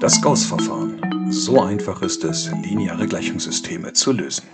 Das Gauß-Verfahren. So einfach ist es, lineare Gleichungssysteme zu lösen.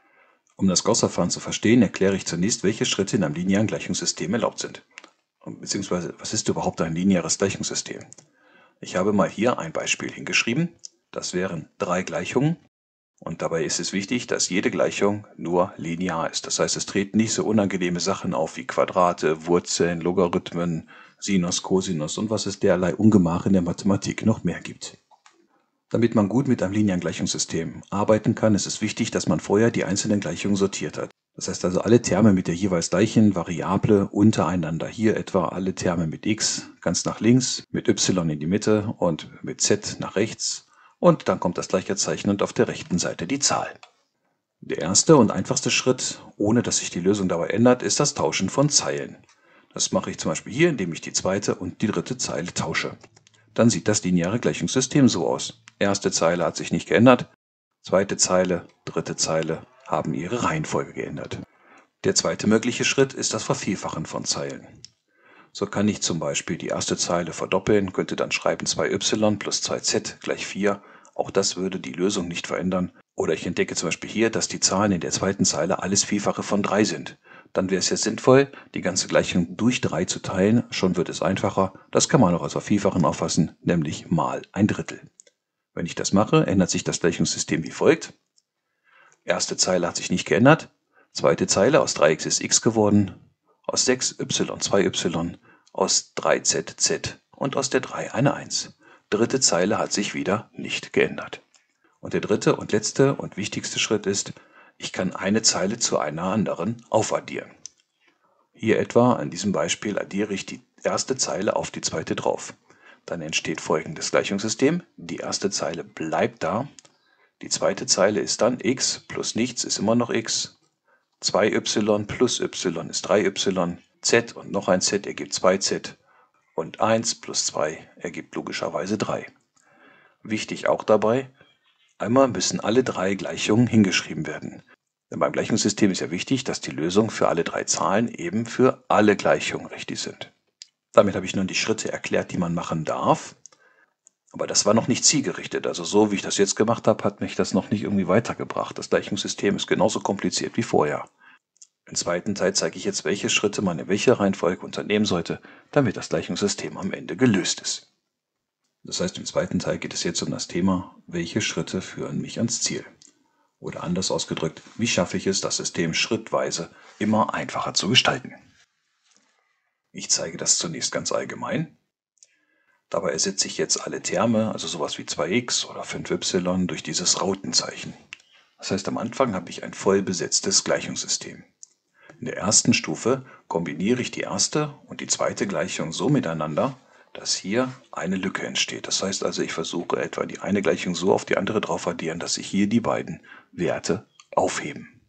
Um das Gauß-Verfahren zu verstehen, erkläre ich zunächst, welche Schritte in einem linearen Gleichungssystem erlaubt sind. Beziehungsweise, was ist überhaupt ein lineares Gleichungssystem? Ich habe mal hier ein Beispiel hingeschrieben. Das wären 3 Gleichungen. Und dabei ist es wichtig, dass jede Gleichung nur linear ist. Das heißt, es treten nicht so unangenehme Sachen auf wie Quadrate, Wurzeln, Logarithmen, Sinus, Cosinus und was es derlei Ungemach in der Mathematik noch mehr gibt. Damit man gut mit einem linearen Gleichungssystem arbeiten kann, ist es wichtig, dass man vorher die einzelnen Gleichungen sortiert hat. Das heißt also alle Terme mit der jeweils gleichen Variable untereinander. Hier etwa alle Terme mit x ganz nach links, mit y in die Mitte und mit z nach rechts. Und dann kommt das gleiche Zeichen und auf der rechten Seite die Zahl. Der erste und einfachste Schritt, ohne dass sich die Lösung dabei ändert, ist das Tauschen von Zeilen. Das mache ich zum Beispiel hier, indem ich die zweite und die dritte Zeile tausche. Dann sieht das lineare Gleichungssystem so aus. Erste Zeile hat sich nicht geändert, zweite Zeile, dritte Zeile haben ihre Reihenfolge geändert. Der zweite mögliche Schritt ist das Vervielfachen von Zeilen. So kann ich zum Beispiel die erste Zeile verdoppeln, könnte dann schreiben 2y plus 2z gleich 4. Auch das würde die Lösung nicht verändern. Oder ich entdecke zum Beispiel hier, dass die Zahlen in der zweiten Zeile alles Vielfache von 3 sind. Dann wäre es jetzt sinnvoll, die ganze Gleichung durch 3 zu teilen. Schon wird es einfacher. Das kann man auch als Vervielfachen auffassen, nämlich mal 1/3. Wenn ich das mache, ändert sich das Gleichungssystem wie folgt. Erste Zeile hat sich nicht geändert. Zweite Zeile, aus 3x ist x geworden. Aus 6y 2y, aus 3z z und aus der 3 eine 1. Dritte Zeile hat sich wieder nicht geändert. Und der dritte und letzte und wichtigste Schritt ist, ich kann eine Zeile zu einer anderen aufaddieren. Hier etwa an diesem Beispiel addiere ich die erste Zeile auf die zweite drauf. Dann entsteht folgendes Gleichungssystem. Die erste Zeile bleibt da. Die zweite Zeile ist dann x plus nichts ist immer noch x. 2y plus y ist 3y, z und noch ein z ergibt 2z und 1 plus 2 ergibt logischerweise 3. Wichtig auch dabei, einmal müssen alle 3 Gleichungen hingeschrieben werden. Denn beim Gleichungssystem ist ja wichtig, dass die Lösungen für alle 3 Zahlen eben für alle Gleichungen richtig sind. Damit habe ich nun die Schritte erklärt, die man machen darf. Aber das war noch nicht zielgerichtet. Also so wie ich das jetzt gemacht habe, hat mich das noch nicht irgendwie weitergebracht. Das Gleichungssystem ist genauso kompliziert wie vorher. Im zweiten Teil zeige ich jetzt, welche Schritte man in welcher Reihenfolge unternehmen sollte, damit das Gleichungssystem am Ende gelöst ist. Das heißt, im zweiten Teil geht es jetzt um das Thema, welche Schritte führen mich ans Ziel? Oder anders ausgedrückt, wie schaffe ich es, das System schrittweise immer einfacher zu gestalten? Ich zeige das zunächst ganz allgemein. Dabei ersetze ich jetzt alle Terme, also sowas wie 2x oder 5y, durch dieses Rautenzeichen. Das heißt, am Anfang habe ich ein voll besetztes Gleichungssystem. In der ersten Stufe kombiniere ich die erste und die zweite Gleichung so miteinander, dass hier eine Lücke entsteht. Das heißt also, ich versuche etwa die eine Gleichung so auf die andere drauf addieren, dass sich hier die beiden Werte aufheben.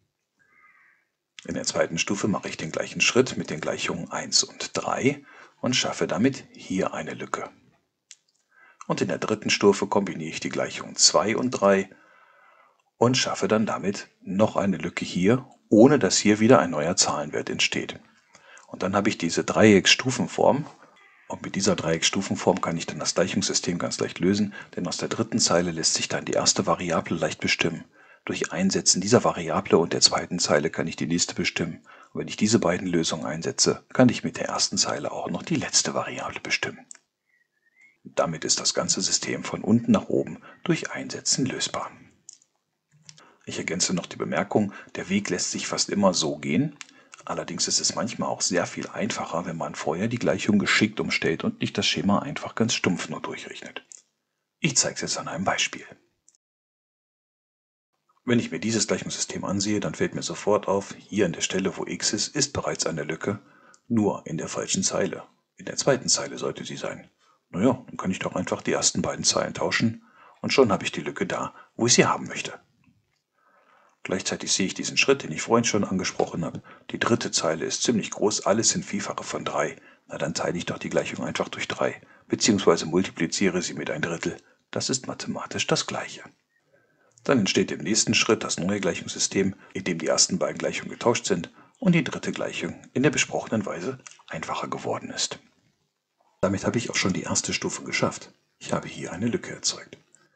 In der zweiten Stufe mache ich den gleichen Schritt mit den Gleichungen 1 und 3 und schaffe damit hier eine Lücke. Und in der dritten Stufe kombiniere ich die Gleichungen 2 und 3 und schaffe dann damit noch eine Lücke hier, ohne dass hier wieder ein neuer Zahlenwert entsteht. Und dann habe ich diese Dreiecksstufenform. Und mit dieser Dreiecksstufenform kann ich dann das Gleichungssystem ganz leicht lösen, denn aus der dritten Zeile lässt sich dann die erste Variable leicht bestimmen. Durch Einsetzen dieser Variable und der zweiten Zeile kann ich die nächste bestimmen. Und wenn ich diese beiden Lösungen einsetze, kann ich mit der ersten Zeile auch noch die letzte Variable bestimmen. Damit ist das ganze System von unten nach oben durch Einsetzen lösbar. Ich ergänze noch die Bemerkung, der Weg lässt sich fast immer so gehen. Allerdings ist es manchmal auch sehr viel einfacher, wenn man vorher die Gleichung geschickt umstellt und nicht das Schema einfach ganz stumpf nur durchrechnet. Ich zeige es jetzt an einem Beispiel. Wenn ich mir dieses Gleichungssystem ansehe, dann fällt mir sofort auf, hier an der Stelle, wo x ist bereits eine Lücke, nur in der falschen Zeile. In der zweiten Zeile sollte sie sein. Naja, dann kann ich doch einfach die ersten beiden Zeilen tauschen und schon habe ich die Lücke da, wo ich sie haben möchte. Gleichzeitig sehe ich diesen Schritt, den ich vorhin schon angesprochen habe. Die dritte Zeile ist ziemlich groß, alles sind Vielfache von 3. Na, dann teile ich doch die Gleichung einfach durch 3, beziehungsweise multipliziere sie mit 1/3. Das ist mathematisch das Gleiche. Dann entsteht im nächsten Schritt das neue Gleichungssystem, in dem die ersten beiden Gleichungen getauscht sind und die dritte Gleichung in der besprochenen Weise einfacher geworden ist. Damit habe ich auch schon die erste Stufe geschafft. Ich habe hier eine Lücke erzeugt.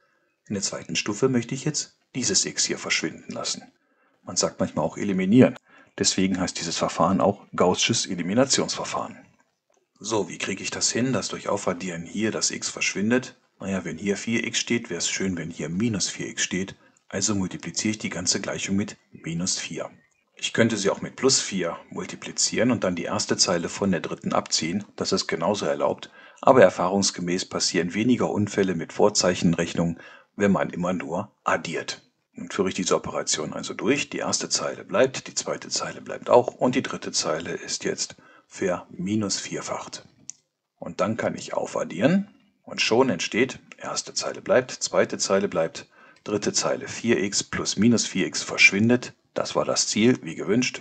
In der zweiten Stufe möchte ich jetzt dieses x hier verschwinden lassen. Man sagt manchmal auch eliminieren. Deswegen heißt dieses Verfahren auch Gaußsches Eliminationsverfahren. So, wie kriege ich das hin, dass durch Aufaddieren hier das x verschwindet? Naja, wenn hier 4x steht, wäre es schön, wenn hier minus 4x steht. Also multipliziere ich die ganze Gleichung mit minus 4. Ich könnte sie auch mit plus 4 multiplizieren und dann die erste Zeile von der dritten abziehen. Das ist genauso erlaubt. Aber erfahrungsgemäß passieren weniger Unfälle mit Vorzeichenrechnung, wenn man immer nur addiert. Nun führe ich diese Operation also durch. Die erste Zeile bleibt, die zweite Zeile bleibt auch und die dritte Zeile ist jetzt verminus-vierfacht. Und dann kann ich aufaddieren und schon entsteht, erste Zeile bleibt, zweite Zeile bleibt, dritte Zeile 4x plus minus 4x verschwindet. Das war das Ziel, wie gewünscht.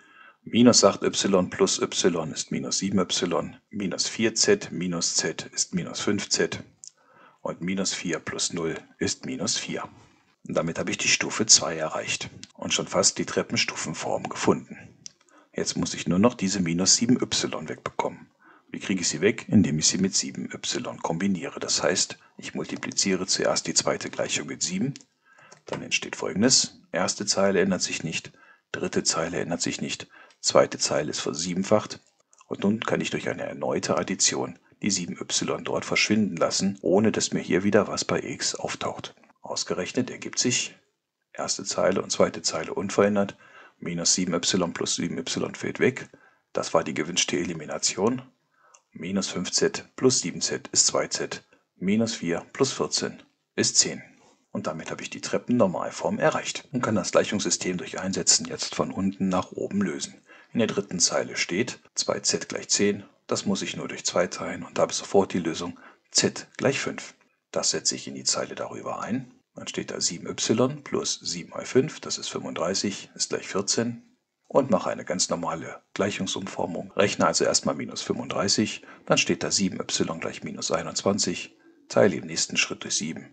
Minus 8y plus y ist minus 7y, minus 4z minus z ist minus 5z und minus 4 plus 0 ist minus 4. Und damit habe ich die Stufe 2 erreicht und schon fast die Treppenstufenform gefunden. Jetzt muss ich nur noch diese minus 7y wegbekommen. Wie kriege ich sie weg? Indem ich sie mit 7y kombiniere. Das heißt, ich multipliziere zuerst die zweite Gleichung mit 7. Dann entsteht Folgendes. Erste Zeile ändert sich nicht, dritte Zeile ändert sich nicht, zweite Zeile ist versiebenfacht. Und nun kann ich durch eine erneute Addition die 7y dort verschwinden lassen, ohne dass mir hier wieder was bei x auftaucht. Ausgerechnet ergibt sich erste Zeile und zweite Zeile unverändert. Minus 7y plus 7y fällt weg. Das war die gewünschte Elimination. Minus 5z plus 7z ist 2z. Minus 4 plus 14 ist 10. Und damit habe ich die Treppennormalform erreicht und kann das Gleichungssystem durch Einsetzen jetzt von unten nach oben lösen. In der dritten Zeile steht 2z gleich 10. Das muss ich nur durch 2 teilen und habe sofort die Lösung z gleich 5. Das setze ich in die Zeile darüber ein. Dann steht da 7y plus 7 mal 5, das ist 35, ist gleich 14. Und mache eine ganz normale Gleichungsumformung. Rechne also erstmal minus 35, dann steht da 7y gleich minus 21, teile im nächsten Schritt durch 7,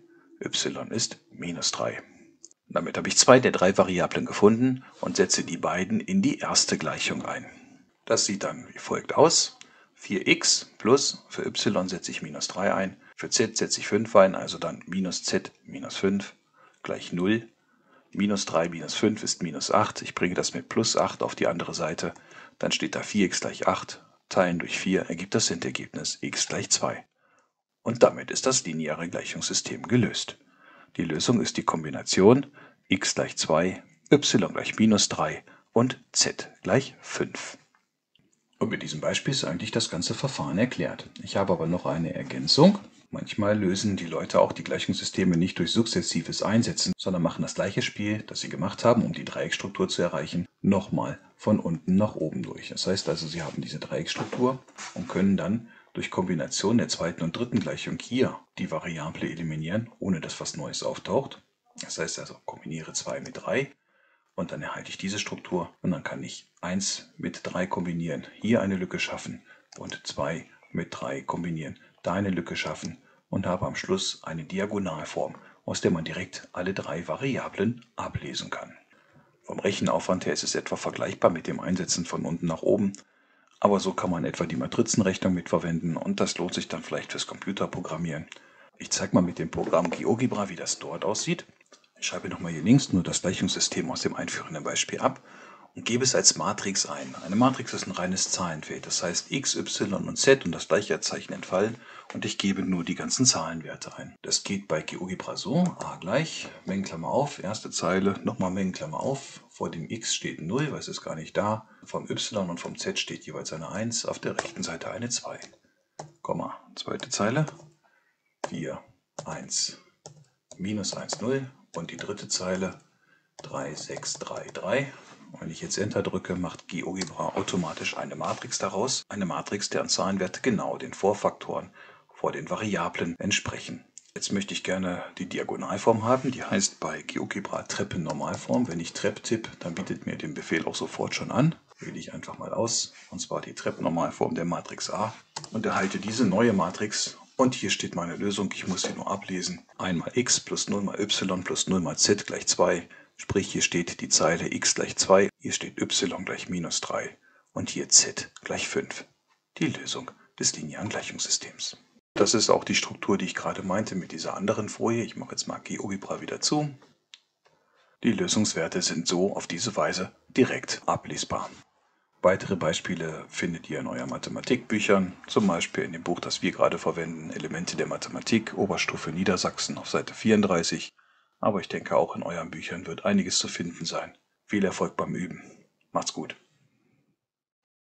y ist minus 3. Damit habe ich 2 der 3 Variablen gefunden und setze die beiden in die erste Gleichung ein. Das sieht dann wie folgt aus. 4x plus, für y setze ich minus 3 ein, für z setze ich 5 ein, also dann minus z minus 5 gleich 0. Minus 3 minus 5 ist minus 8. Ich bringe das mit plus 8 auf die andere Seite. Dann steht da 4x gleich 8. Teilen durch 4 ergibt das Endergebnis x gleich 2. Und damit ist das lineare Gleichungssystem gelöst. Die Lösung ist die Kombination x gleich 2, y gleich minus 3 und z gleich 5. Und mit diesem Beispiel ist eigentlich das ganze Verfahren erklärt. Ich habe aber noch eine Ergänzung. Manchmal lösen die Leute auch die Gleichungssysteme nicht durch sukzessives Einsetzen, sondern machen das gleiche Spiel, das sie gemacht haben, um die Dreiecksstruktur zu erreichen, nochmal von unten nach oben durch. Das heißt also, sie haben diese Dreiecksstruktur und können dann durch Kombination der zweiten und dritten Gleichung hier die Variable eliminieren, ohne dass was Neues auftaucht. Das heißt also, kombiniere 2 mit 3. Und dann erhalte ich diese Struktur und dann kann ich 1 mit 3 kombinieren, hier eine Lücke schaffen und 2 mit 3 kombinieren, da eine Lücke schaffen und habe am Schluss eine Diagonalform, aus der man direkt alle 3 Variablen ablesen kann. Vom Rechenaufwand her ist es etwa vergleichbar mit dem Einsetzen von unten nach oben, aber so kann man etwa die Matrizenrechnung mitverwenden und das lohnt sich dann vielleicht fürs Computerprogrammieren. Ich zeige mal mit dem Programm GeoGebra, wie das dort aussieht. Ich schreibe nochmal hier links nur das Gleichungssystem aus dem einführenden Beispiel ab und gebe es als Matrix ein. Eine Matrix ist ein reines Zahlenfeld, das heißt x, y und z und das Gleichheitszeichen entfallen und ich gebe nur die ganzen Zahlenwerte ein. Das geht bei GeoGebra so, a gleich, Mengenklammer auf, erste Zeile, nochmal Mengenklammer auf, vor dem x steht 0, weil es ist gar nicht da, vom y und vom z steht jeweils eine 1, auf der rechten Seite eine 2, Komma, zweite Zeile, 4, 1, minus 1, 0. Und die dritte Zeile 3, 6, 3, 3. Wenn ich jetzt Enter drücke, macht GeoGebra automatisch eine Matrix daraus. Eine Matrix, deren Zahlenwerte genau den Vorfaktoren vor den Variablen entsprechen. Jetzt möchte ich gerne die Diagonalform haben. Die heißt bei GeoGebra Treppennormalform. Wenn ich Trepp tippe, dann bietet mir den Befehl auch sofort schon an. Wähle ich einfach mal aus. Und zwar die Treppennormalform der Matrix A. Und erhalte diese neue Matrix. Und hier steht meine Lösung, ich muss sie nur ablesen. 1 mal x plus 0 mal y plus 0 mal z gleich 2. Sprich, hier steht die Zeile x gleich 2, hier steht y gleich minus 3 und hier z gleich 5. Die Lösung des linearen Gleichungssystems. Das ist auch die Struktur, die ich gerade meinte mit dieser anderen Folie. Ich mache jetzt mal GeoGebra wieder zu. Die Lösungswerte sind so auf diese Weise direkt ablesbar. Weitere Beispiele findet ihr in euren Mathematikbüchern, zum Beispiel in dem Buch, das wir gerade verwenden, Elemente der Mathematik, Oberstufe Niedersachsen auf Seite 34. Aber ich denke, auch in euren Büchern wird einiges zu finden sein. Viel Erfolg beim Üben. Macht's gut.